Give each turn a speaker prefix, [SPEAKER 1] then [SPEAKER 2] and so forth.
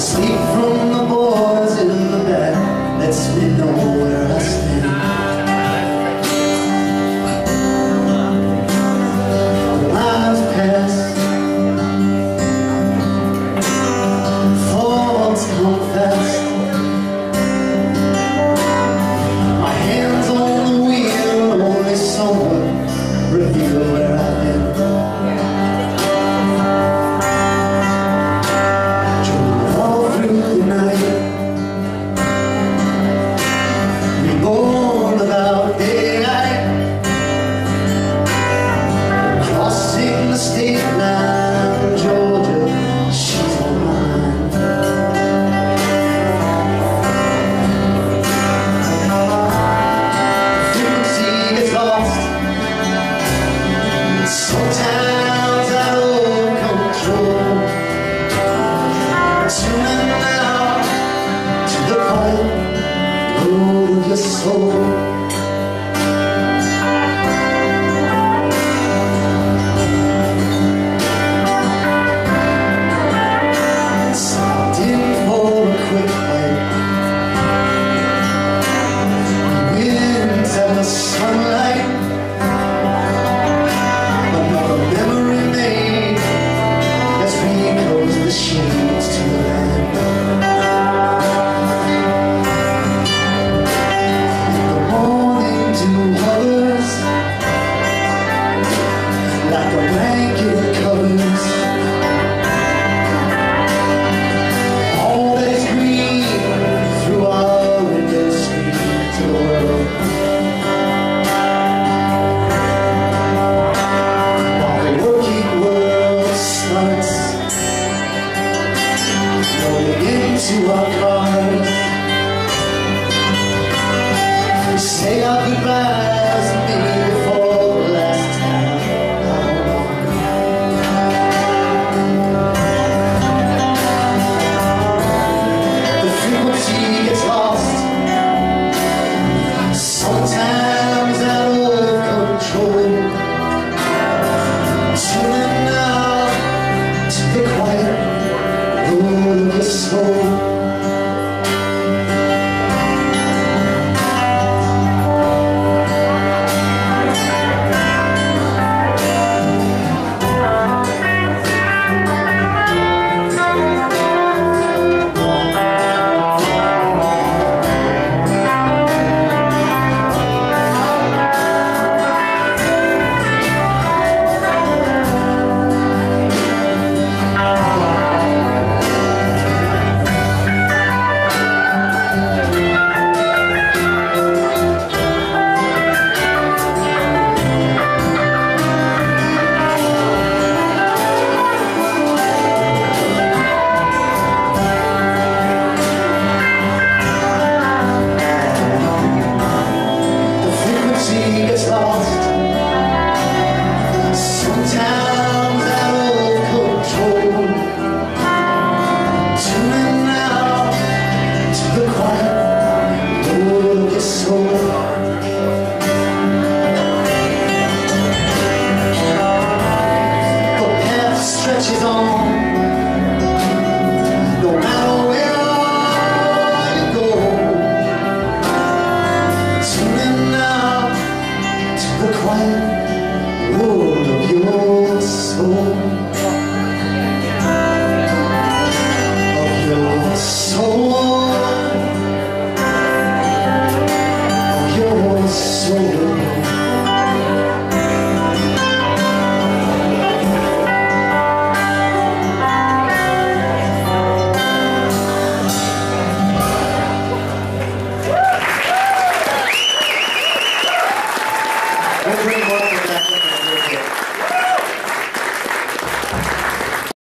[SPEAKER 1] Sleep from the boys in the bed lets me know where I stand. The miles pass, thoughts come fast. My hands on the wheel, only someone reveal where I've been. State line, Georgia, she's all mine. Frequency gets lost, sometimes out of control. Tuning out to the quiet road of your soul. Sunlight, another memory made as we close the shades to the land. In the morning dew hovers like a blanket covers all that is green through our window screen to the world. Into our cars, we say our goodbyes, maybe for the last time. The frequency gets lost, sometimes out of control. Tuning out to the quiet road of your soul.